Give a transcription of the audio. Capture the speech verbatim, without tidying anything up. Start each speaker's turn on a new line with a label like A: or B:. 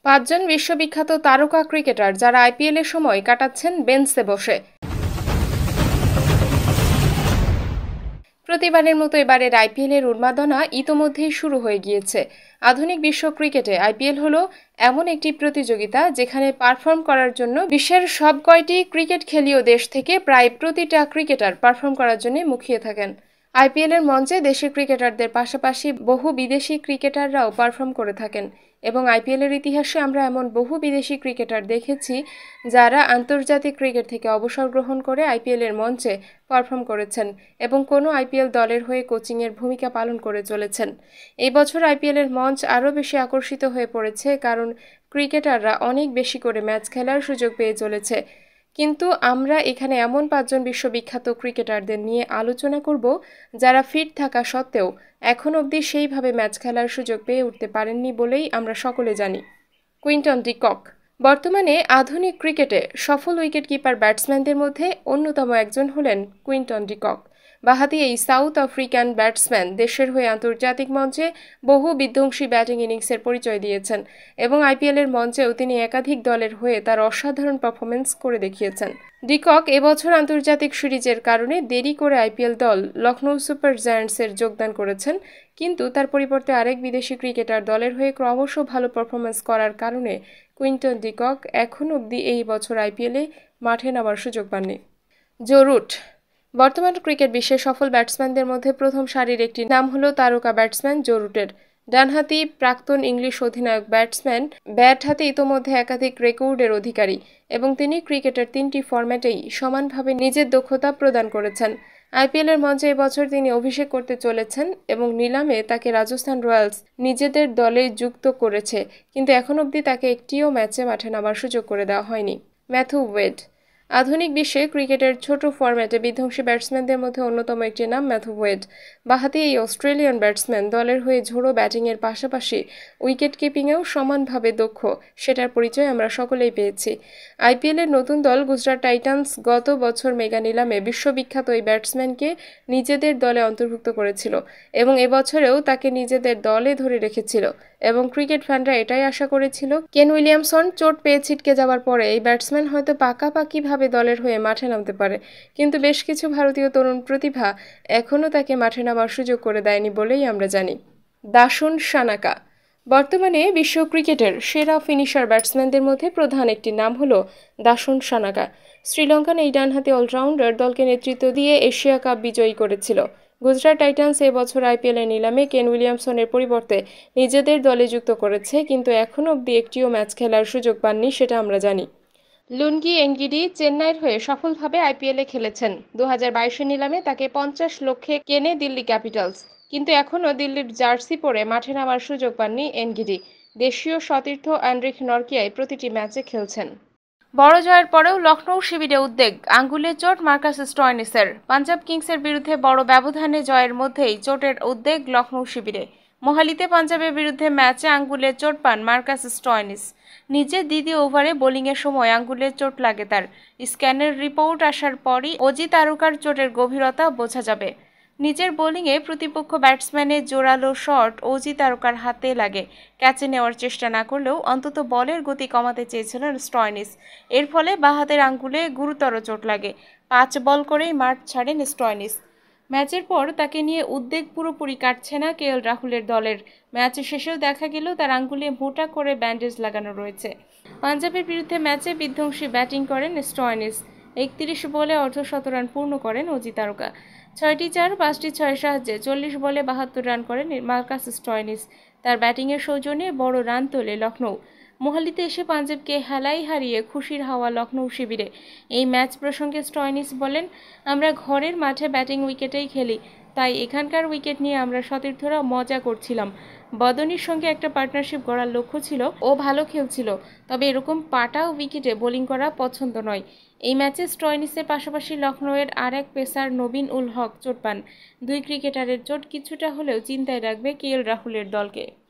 A: পাঁচজন বিশ্ববিখ্যাত তারকা ক্রিকেটার যারা আইপিএল এর সময় কাটাচ্ছেন বেঞ্চে বসে। প্রতিবারের মতো এবারের আইপিএল এর উন্মাদনা ইতোমধ্যেই শুরু হয়ে গিয়েছে। আধুনিক বিশ্ব ক্রিকেটে আইপিএল হলো এমন একটি প্রতিযোগিতা যেখানে পারফর্ম করার জন্য বিশ্বের সব কয়টি ক্রিকেট খেলীয় দেশ থেকে প্রায় প্রতিটা ক্রিকেটার পারফর্ম করার জন্য মুখিয়ে থাকেন। আইপিএল এর মঞ্চে দেশি ক্রিকেটারদের পাশাপাশি বহু বিদেশি ক্রিকেটাররাও পারফর্ম করে থাকেন এবং আইপিএল এর ইতিহাসে আমরা এমন বহু বিদেশি ক্রিকেটার দেখেছি যারা আন্তর্জাতিক ক্রিকেট থেকে অবসর গ্রহণ করে আইপিএল এর মঞ্চে পারফর্ম করেছেন এবং কোনো আইপিএল দলের হয়ে কোচিংয়ের ভূমিকা পালন করে চলেছেন। এই বছর আইপিএল এর মঞ্চ আরও বেশি আকর্ষিত হয়ে পড়েছে কারণ ক্রিকেটাররা অনেক বেশি করে ম্যাচ খেলার সুযোগ পেয়ে চলেছে। কিন্তু আমরা এখানে এমন পাঁচজন বিশ্ববিখ্যাত ক্রিকেটারদের নিয়ে আলোচনা করব যারা ফিট থাকা সত্ত্বেও এখন অবধি সেইভাবে ম্যাচ খেলার সুযোগ পেয়ে উঠতে পারেননি বলেই আমরা সকলে জানি। কুইন্টন ডি কক বর্তমানে আধুনিক ক্রিকেটে সফল উইকেটকিপার ব্যাটসম্যানদের মধ্যে অন্যতম একজন হলেন কুইন্টন ডি কক। বাঁহাতি এই সাউথ আফ্রিকান ব্যাটসম্যান দেশের হয়ে আন্তর্জাতিক মঞ্চে বহু বিধ্বংসী ব্যাটিং ইনিংসের পরিচয় দিয়েছেন এবং আইপিএলের মঞ্চেও তিনি একাধিক দলের হয়ে তার অসাধারণ পারফরমেন্স করে দেখিয়েছেন। ডি কক এবছর আন্তর্জাতিক সিরিজের কারণে দেরি করে আইপিএল দল লখনৌ সুপার জায়ান্টসের যোগদান করেছেন, কিন্তু তার পরিবর্তে আরেক বিদেশি ক্রিকেটার দলের হয়ে ক্রমশ ভালো পারফরমেন্স করার কারণে কুইন্টন ডি কক এখন অবধি এই বছর আইপিএলে মাঠে নামার সুযোগ পাননি। জো রুট বর্তমান ক্রিকেট বিশ্বের সফল ব্যাটসম্যানদের মধ্যে প্রথম সারির একটি নাম হলো তারকা ব্যাটসম্যান জো রুটের। ডানহাতি প্রাক্তন ইংলিশ অধিনায়ক ব্যাটসম্যান, ব্যাট হাতে ইতোমধ্যে একাধিক রেকর্ডের অধিকারী এবং তিনি ক্রিকেটের তিনটি ফরম্যাটেই সমানভাবে নিজের দক্ষতা প্রদান করেছেন। আইপিএলের মঞ্চে এবছর তিনি অভিষেক করতে চলেছেন এবং নিলামে তাকে রাজস্থান রয়্যালস নিজেদের দলে যুক্ত করেছে, কিন্তু এখন অবধি তাকে একটিও ম্যাচে মাঠে নামার সুযোগ করে দেওয়া হয়নি। ম্যাথু ওয়েড আধুনিক বিশ্বে ক্রিকেটের ছোট ফরম্যাটে বিধ্বংসী ব্যাটসম্যানদের মধ্যে অন্যতম একটি নাম ম্যাথু ওয়েড। বাঁহাতি এই অস্ট্রেলিয়ান ব্যাটসম্যান দলের হয়ে ঝোড়ো ব্যাটিংয়ের পাশাপাশি উইকেট কিপিংয়েও সমানভাবে দক্ষ, সেটার পরিচয় আমরা সকলেই পেয়েছি। আইপিএলের নতুন দল গুজরাট টাইটান্স গত বছর মেগা নিলামে বিশ্ববিখ্যাত এই ব্যাটসম্যানকে নিজেদের দলে অন্তর্ভুক্ত করেছিল এবং এবছরেও তাকে নিজেদের দলে ধরে রেখেছিল এবং ক্রিকেট ফ্যানরা এটাই আশা করেছিল কেন উইলিয়ামসন চোট পেয়ে ছিটকে যাওয়ার পরে এই ব্যাটসম্যান হয়তো পাকাপাকিভাবে দলের হয়ে মাঠে নামতে পারে, কিন্তু বেশ কিছু ভারতীয় তরুণ প্রতিভা এখনও তাকে মাঠে নামার সুযোগ করে দেয়নি বলেই আমরা জানি। দাসুন সানাকা বর্তমানে বিশ্ব ক্রিকেটের সেরা ফিনিশার ব্যাটসম্যানদের মধ্যে প্রধান একটি নাম হলো দাসুন সানাকা। শ্রীলঙ্কান এই ডানহাতি অলরাউন্ডার দলকে নেতৃত্ব দিয়ে এশিয়া কাপ বিজয়ী করেছিল। গুজরাট টাইটান্স এবছর আইপিএলের নিলামে কেন উইলিয়ামসনের পরিবর্তে নিজেদের দলে যুক্ত করেছে, কিন্তু এখনও অবধি একটিও ম্যাচ খেলার সুযোগ পাননি, সেটা আমরা জানি। লুনগি এনগিডি চেন্নাইয়ের হয়ে সফলভাবে আইপিএলে খেলেছেন। দু হাজার বাইশের নিলামে তাকে পঞ্চাশ লক্ষে কেনে দিল্লি ক্যাপিটালস, কিন্তু এখনও দিল্লির জার্সি পরে মাঠে নামার সুযোগ পাননি এনগিডি। দেশীয় সতীর্থ অ্যান্ড্রিক নরকিয়ায় প্রতিটি ম্যাচে খেলছেন। বড় জয়ের পরেও লখনৌ শিবিরে উদ্বেগ, আঙ্গুলে চোট মার্কাস স্টয়নিসের। পাঞ্জাব কিংসের বিরুদ্ধে বড় ব্যবধানে জয়ের মধ্যেই চোটের উদ্বেগ লখনৌ শিবিরে। মোহালিতে পাঞ্জাবের বিরুদ্ধে ম্যাচে আঙ্গুলে চোট পান মার্কাস স্টয়নিস। নিজের দ্বিতীয় ওভারে বোলিংয়ের সময় আঙ্গুলে চোট লাগে তার। স্ক্যানের রিপোর্ট আসার পরই অজি তারকার চোটের গভীরতা বোঝা যাবে। নিজের বোলিংয়ে প্রতিপক্ষ ব্যাটসম্যানের জোরালো শট অজি তারকার হাতে লাগে। ক্যাচে নেওয়ার চেষ্টা না করলেও অন্তত বলের গতি কমাতে চেয়েছিলেন স্টয়নিস। এর ফলে বাঁ হাতের আঙ্গুলে গুরুতর চোট লাগে। পাঁচ বল করেই মাঠ ছাড়েন স্টয়নিস। ম্যাচের পর তাকে নিয়ে উদ্বেগ পুরোপুরি কাটছে না কেএল রাহুলের দলের। ম্যাচ শেষেও দেখা গেল তার আঙ্গুলে মোটা করে ব্যান্ডেজ লাগানো রয়েছে। পাঞ্জাবের বিরুদ্ধে ম্যাচে বিধ্বংসী ব্যাটিং করেন স্টয়নিস। একত্রিশ বলে অর্ধশত রান পূর্ণ করেন অজি তারকা। ছয়টি চার পাঁচটি ছয়ের সাহায্যে চল্লিশ বলে বাহাত্তর রান করেন মার্কাস স্টয়নিস। তার ব্যাটিংয়ের সৌজন্যে বড় রান তোলে লখনৌ। মোহালিতে এসে পাঞ্জাবকে হেলাই হারিয়ে খুশির হাওয়া লখনৌ শিবিরে। এই ম্যাচ প্রসঙ্গে স্টয়নিস বলেন, আমরা ঘরের মাঠে ব্যাটিং উইকেটেই খেলি, তাই এখানকার উইকেট নিয়ে আমরা সতীর্থরা মজা করছিলাম। বদনির সঙ্গে একটা পার্টনারশিপ গড়ার লক্ষ্য ছিল, ও ভালো খেলছিল, তবে এরকম পাটা উইকেটে বোলিং করা পছন্দ নয়। এই ম্যাচে স্টয়নিসের পাশাপাশি লখনৌয়ের আর এক পেসার নবীন উল হক চোট পান। দুই ক্রিকেটারের চোট কিছুটা হলেও চিন্তায় রাখবে কেএল রাহুলের দলকে।